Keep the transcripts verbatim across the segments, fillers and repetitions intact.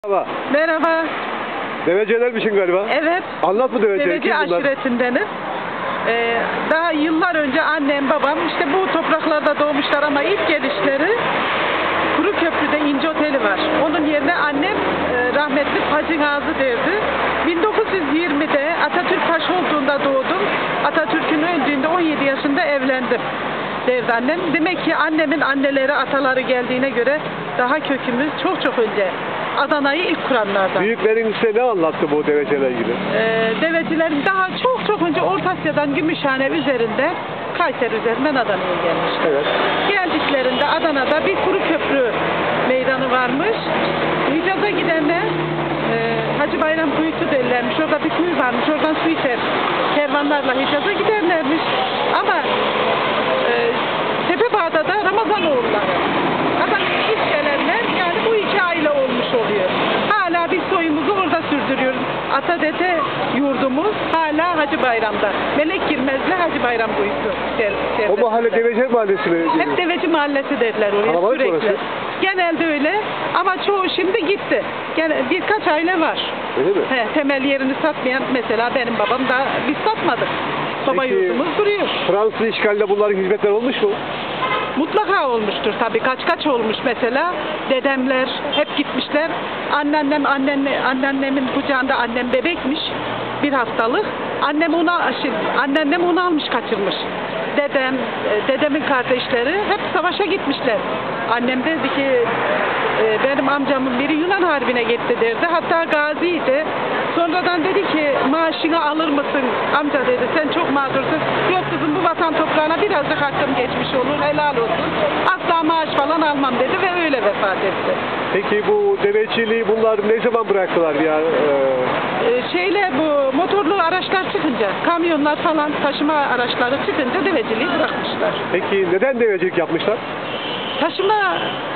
Merhaba. Merhaba. Devecilermişsin galiba. Evet. Anlat bu devecileri. Deveci aşiretindenim. Ee, daha yıllar önce annem, babam işte bu topraklarda doğmuşlar ama ilk gelişleri Kuruköprü'de İnci Oteli var. Onun yerine annem e, rahmetli Hacı Gazi derdi. bin dokuz yüz yirmide Atatürk Paşa olduğunda doğdum. Atatürk'ün öldüğünde on yedi yaşında evlendim derdi annem. Demek ki annemin anneleri, ataları geldiğine göre daha kökümüz çok çok önce. Adana'yı ilk kuranlardan. Büyüklerin size ne anlattı bu devecilerle ilgili? Ee, devecilerin daha çok çok önce Orta Asya'dan Gümüşhane üzerinde, Kayseri üzerinden Adana'ya gelmiş. Evet. Geldiklerinde Adana'da bir kuru köprü meydanı varmış. Hicaz'a gidenler e, Hacı Bayram Kuyusu derlermiş. Orada bir kuyu varmış. Oradan su içer. Kervanlarla Hicaz'a giderlermiş. Ama e, Tepebağ'da da Ramazanoğulları. Adana'ya ilk gelenler yani bu iki aile olmuş oluyor. Hala biz soyumuzu orada sürdürüyoruz. Ata dede yurdumuz hala Hacı Bayram'da. Melek Girmez'le Hacı Bayram Kuyusu. Der, O mahalle Deveciler Mahallesi mi? Hep Deveci Mahallesi dediler oraya Kalabalık sürekli. orası. Genelde öyle ama çoğu şimdi gitti. Gene birkaç aile var. Öyle mi? He, temel yerini satmayan mesela benim babam da biz satmadık. Baba Peki, yurdumuz duruyor. Fransız işgalinde bunların hizmetler olmuş mu? Mutlaka olmuştur tabii. Kaç kaç olmuş mesela. Dedemler hep gitmişler. Anneannem, annenne, anneannemin kucağında annem bebekmiş. Bir haftalık. Annem onu, anneannem onu almış kaçırmış. Dedem, dedemin kardeşleri hep savaşa gitmişler. Annem dedi ki benim amcamın biri Yunan Harbi'ne gitti derdi. Hatta gaziydi. Sonradan dedi ki maaşını alır mısın amca dedi. Sen çok mağdursun. Yok kızım bu vatan toprağına birazcık hakkım geçmiş olur. Helal olsun. Asla maaş falan almam dedi ve öyle vefat etti. Peki bu deveciliği bunlar ne zaman bıraktılar ya? Ee... Ee, şeyle bu motorlu araçlar çıkınca, kamyonlar falan taşıma araçları çıkınca deveciliği bırakmışlar. Peki neden devecilik yapmışlar? Taşıma,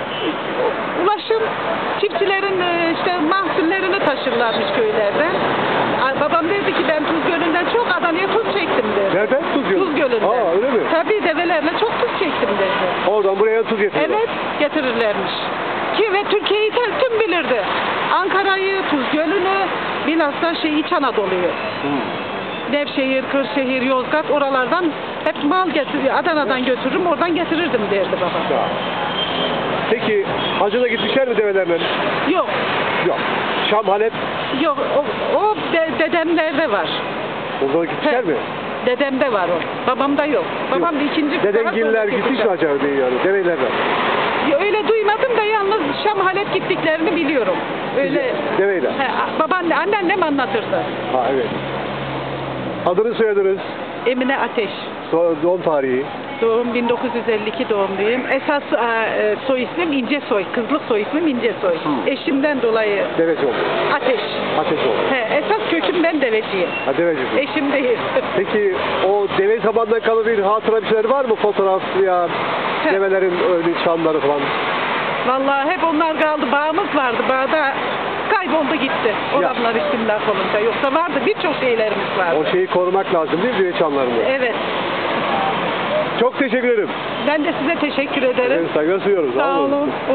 ulaşım, çiftçilerin işte mahsullerini taşırlarmış köylerden. Babam dedi ki ben Tuz Gölü'nden çok Adana'ya tuz çektim dedi. Nereden? Tuz Gölü. Tuz Gölü'nden. Aa öyle mi? Tabii develerle çok tuz çektim dedi. Oradan buraya tuz getirirler. Evet getirirlermiş. Ki ve Türkiye'yi tüm bilirdi. Ankara'yı, Tuz Gölü'nü, bilhassa şey İç Anadolu'yu. Hmm. Nevşehir, Kırşehir, Yozgat oralardan hep mal getiriyor. Adana'dan götürürüm, oradan getirirdim derdi baba. Ya. Peki hacına gitmişler mi develerle? Yok. Yok. Şam, Halep. Yok, o, o de, dedemlerde var. Orada gitmişler He. mi? Dedemde var o. Babamda yok. Babam da ikinci... Dedengiller gitmiş mi acaba diye yani develerle? Ya öyle duymadım da yalnız Şam, Halep gittiklerini biliyorum. Öyle. Deveyle. He, babaanne, anneannem anlatırdı. Ha evet. Adını soyadınız, Emine Ateş. so doğum tarihi. Doğum bin dokuz yüz elli iki doğumluyum. Esas e, soy ismim İncesoy. Kızlık soy ismim İncesoy. Hmm. Eşimden dolayı Deveci oldu. Ateş. Ateş oldu. He, esas köküm ben deveciyim. Ha deveci. Eşim değil. Peki o deve zamandan kalan bir hatıra bir şeyler var mı? Fotoğraf ya He. develerin öyle çanları falan. Vallahi hep onlar kaldı. Bağımız vardı. Bağda kayboldu gitti. Olanlar isimler olunca. Yoksa vardı. Birçok şeylerimiz vardı. O şeyi korumak lazım değil mi deve çanlarını? Evet. Çok teşekkür ederim. Ben de size teşekkür ederim. Evet, saygı sunuyoruz. Sağ olun.